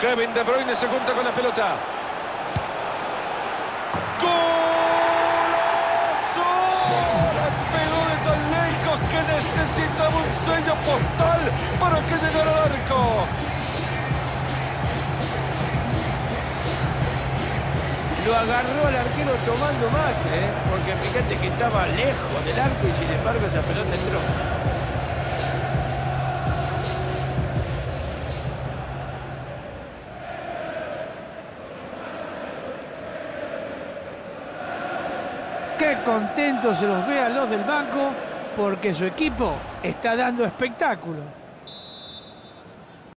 Kevin De Bruyne se junta con la pelota. ¡Golazo! La pegó de tan lejos que necesitaba un sello postal para que llegara al arco. Lo agarró al arquero tomando mate, porque fíjate que estaba lejos del arco y sin embargo esa pelota entró. Qué contentos se los ve a los del banco porque su equipo está dando espectáculo.